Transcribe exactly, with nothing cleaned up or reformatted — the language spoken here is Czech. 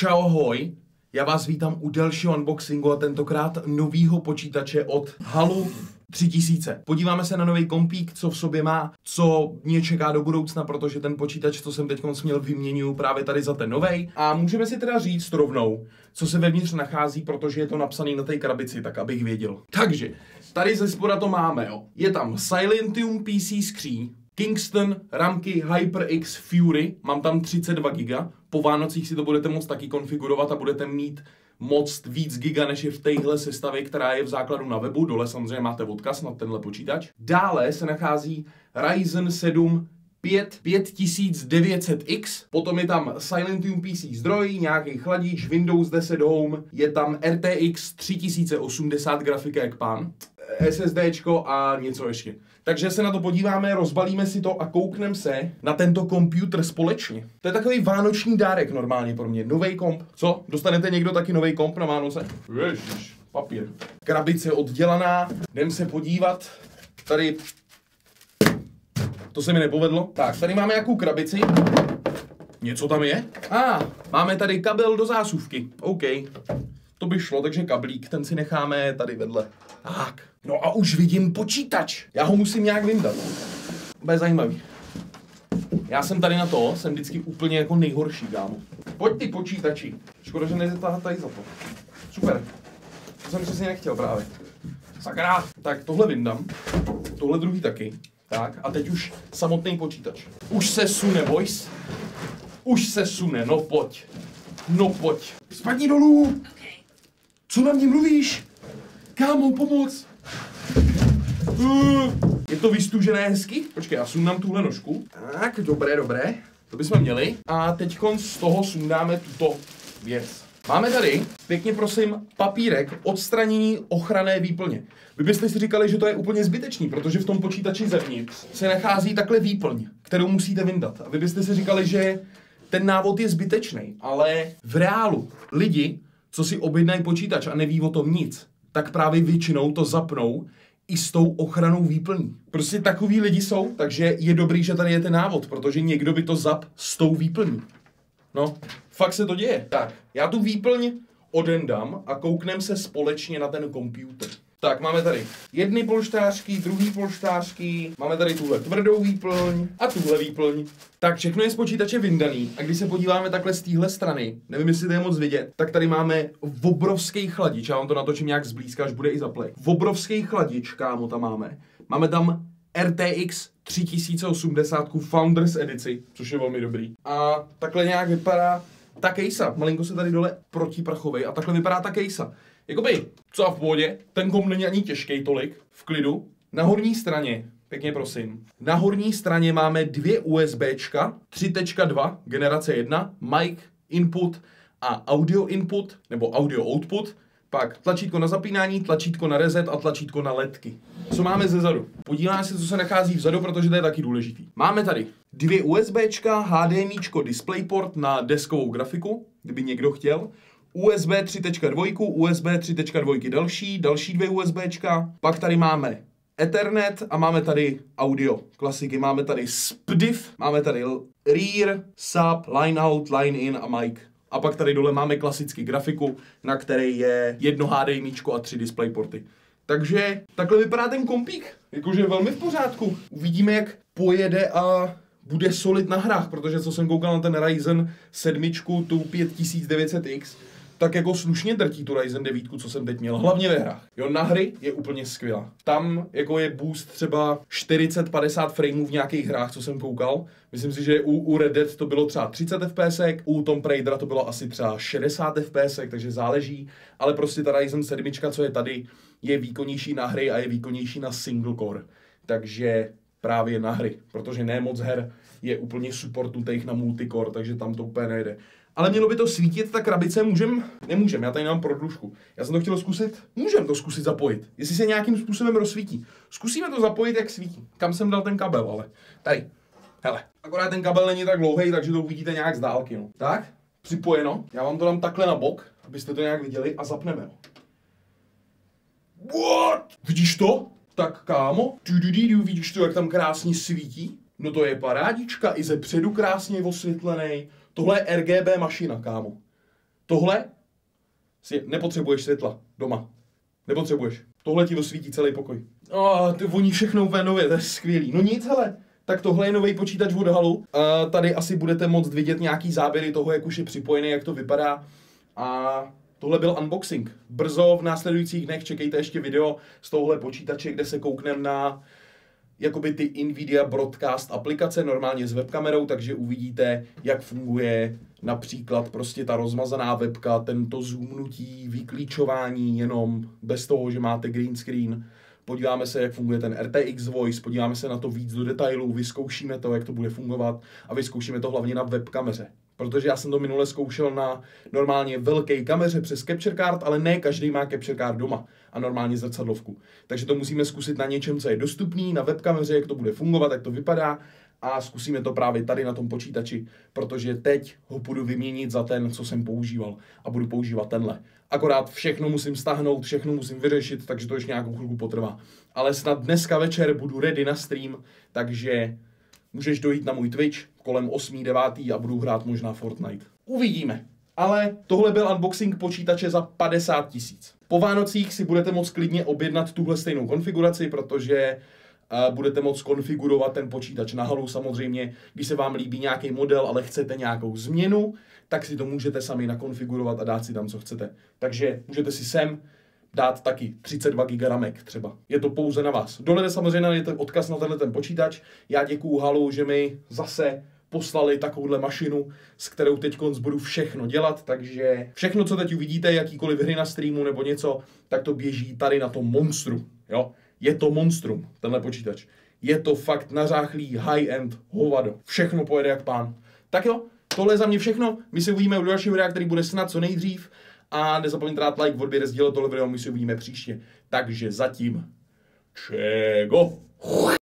Čau, ahoj, já vás vítám u dalšího unboxingu a tentokrát novýho počítače od Halu tři tisíce. Podíváme se na nový kompík, co v sobě má, co mě čeká do budoucna, protože ten počítač, co jsem teď měl, vyměňuju právě tady za ten novej. A můžeme si teda říct rovnou, co se vevnitř nachází, protože je to napsané na té krabici, tak abych věděl. Takže, tady ze spoda to máme, jo. Je tam Silentium P C skříň, Kingston, ramky HyperX Fury, mám tam třicet dva giga, po Vánocích si to budete moct taky konfigurovat a budete mít moc víc giga, než je v téhle sestavě, která je v základu na webu, dole samozřejmě máte odkaz na tenhle počítač. Dále se nachází Ryzen sedm pět tisíc devět set X, potom je tam Silentium P C zdroj, nějaký chladič, Windows deset Home, je tam R T X tři tisíce osmdesát grafika jak pán, SSDčko a něco ještě. Takže se na to podíváme, rozbalíme si to a koukneme se na tento počítač společně. To je takový vánoční dárek normálně pro mě. Novej komp. Co? Dostanete někdo taky novej komp na Vánoce? Ježiš, papír. Krabice oddělaná. Jdem se podívat. Tady... To se mi nepovedlo. Tak, tady máme jakou krabici. Něco tam je? A, ah, máme tady kabel do zásuvky. OK. To by šlo, takže kablík, ten si necháme tady vedle. Tak. No a už vidím počítač. Já ho musím nějak vyndat. Bude zajímavý. Já jsem tady na to, jsem vždycky úplně jako nejhorší, kámo. Pojď ty počítači. Škoda, že nejde tady za to. Super. To jsem přesně nechtěl právě. Sakra. Tak tohle vyndám. Tohle druhý taky. Tak a teď už samotný počítač. Už se sune, boys. Už se sune, no pojď. No pojď. Spadni dolů. Co na mě mluvíš? Kámo, pomoc! Uh, je to vystužené hezky? Počkej, já sundám tuhle nožku. Tak, dobré, dobré. To bychom měli. A teď z toho sundáme tuto věc. Máme tady, pěkně prosím, papírek odstranění ochranné výplně. Vy byste si říkali, že to je úplně zbytečný, protože v tom počítači zevnitř se nachází takhle výplň, kterou musíte vyndat. A vy byste si říkali, že ten návod je zbytečný, ale v reálu lidi, co si objednají počítač a neví o tom nic, tak právě většinou to zapnou i s tou ochranou výplní. Prostě takový lidi jsou, takže je dobrý, že tady je ten návod, protože někdo by to zap s tou výplní. No, fakt se to děje. Tak, já tu výplň odendám a kouknem se společně na ten počítač. Tak, máme tady jedny polštářky, druhý polštářky, máme tady tuhle tvrdou výplň a tuhle výplň. Tak všechno je z počítače vyndaný a když se podíváme takhle z téhle strany, nevím, jestli to je moc vidět, tak tady máme obrovský chladič, já vám to natočím nějak zblízka, až bude i zaplay. Obrovský chladič, kámo, tam máme. Máme tam R T X tři tisíce osmdesát Founders edici, což je velmi dobrý. A takhle nějak vypadá ta kejsa, malinko se tady dole protiprachovej a takhle vypadá ta kejsa. Jakoby, co v pohodě, ten komp není ani těžký tolik, v klidu. Na horní straně, pěkně prosím, na horní straně máme dvě USBčka, tři tečka dva, generace jedna, mic input a audio input, nebo audio output, pak tlačítko na zapínání, tlačítko na reset a tlačítko na ledky. Co máme ze zadu? Podíváme se, co se nachází vzadu, protože to je taky důležitý. Máme tady dvě USBčka, HDMIčko, DisplayPort na deskovou grafiku, kdyby někdo chtěl. U S B tři tečka dva, U S B tři tečka dva další, další dvě USBčka, pak tady máme Ethernet a máme tady audio klasiky, máme tady S P D I F, máme tady Rear, Sub, Line Out, Line In a mic. A pak tady dole máme klasický grafiku, na které je jedno HDMIčko a tři DisplayPorty. Takže takhle vypadá ten kompík, jakože velmi v pořádku. Uvidíme, jak pojede a bude solid na hrách, protože co jsem koukal na ten Ryzen sedm, tu pět tisíc devět set X, tak jako slušně drtí tu Ryzen devět, co jsem teď měl, hlavně ve hrách. Jo, na hry je úplně skvělá. Tam jako je boost třeba čtyřicet padesát frameů v nějakých hrách, co jsem koukal. Myslím si, že u, u Red Dead to bylo třeba třicet F P S, u Tomb Raidera to bylo asi třeba šedesát F P S, takže záleží. Ale prostě ta Ryzen sedm, co je tady, je výkonnější na hry a je výkonnější na single core. Takže právě na hry, protože ne moc her je úplně supportnutých na multicore, takže tam to úplně nejde. Ale mělo by to svítit, ta krabice, můžem? Nemůžem, já tady nemám prodlužku. Já jsem to chtěl zkusit, můžem to zkusit zapojit, jestli se nějakým způsobem rozsvítí. Zkusíme to zapojit, jak svítí. Kam jsem dal ten kabel, ale tady. Hele, akorát ten kabel není tak dlouhý, takže to uvidíte nějak z dálky, no. Tak, připojeno. Já vám to dám takhle na bok, abyste to nějak viděli a zapneme ho. What? Vidíš to? Tak kámo, du, du, du, du, vidíš to, jak tam krásně svítí? No to je parádička, i ze předu krásně osvětlený. Tohle je R G B mašina, kámo. Tohle si nepotřebuješ světla doma. Nepotřebuješ. Tohle ti osvítí celý pokoj. Oh, ty voní všechno úplně nově, to je skvělý. No nic, hele. Tak tohle je nový počítač od Halu. Uh, tady asi budete moct vidět nějaký záběry toho, jak už je připojený, jak to vypadá. A tohle byl unboxing. Brzo v následujících dnech čekejte ještě video z tohohle počítače, kde se koukneme na jakoby ty Nvidia Broadcast aplikace, normálně s webkamerou, takže uvidíte, jak funguje například prostě ta rozmazaná webka, tento zoomnutí, vyklíčování jenom bez toho, že máte green screen. Podíváme se, jak funguje ten R T X Voice, podíváme se na to víc do detailů, vyzkoušíme to, jak to bude fungovat a vyzkoušíme to hlavně na webkameře. Protože já jsem to minule zkoušel na normálně velké kameře přes Capture Card, ale ne každý má Capture Card doma a normálně zrcadlovku. Takže to musíme zkusit na něčem, co je dostupný, na webkameře, jak to bude fungovat, jak to vypadá a zkusíme to právě tady na tom počítači, protože teď ho budu vyměnit za ten, co jsem používal a budu používat tenhle. Akorát všechno musím stáhnout, všechno musím vyřešit, takže to ještě nějakou chvilku potrvá. Ale snad dneska večer budu ready na stream, takže můžeš dojít na můj Twitch kolem osmý devátý a budu hrát možná Fortnite. Uvidíme. Ale tohle byl unboxing počítače za padesát tisíc. Po Vánocích si budete moct klidně objednat tuhle stejnou konfiguraci, protože uh, budete moct konfigurovat ten počítač na Halu samozřejmě. Když se vám líbí nějaký model, ale chcete nějakou změnu, tak si to můžete sami nakonfigurovat a dát si tam, co chcete. Takže můžete si sem dát taky třicet dva giga ramek třeba. Je to pouze na vás. Dole je samozřejmě najdete odkaz na tenhle ten počítač. Já děkuju Halu, že mi zase poslali takovouhle mašinu, s kterou teď budu všechno dělat, takže všechno, co teď uvidíte, jakýkoliv hry na streamu nebo něco, tak to běží tady na tom monstru. Jo? Je to monstrum, tenhle počítač. Je to fakt nařáchlý high-end hovado. Všechno pojede jak pán. Tak jo, tohle je za mě všechno. My se uvidíme u dalšího videa, který bude snad co nejdřív. A nezapomeňte dát like, odběr, sdílet tohle video, my se uvidíme příště. Takže zatím čego.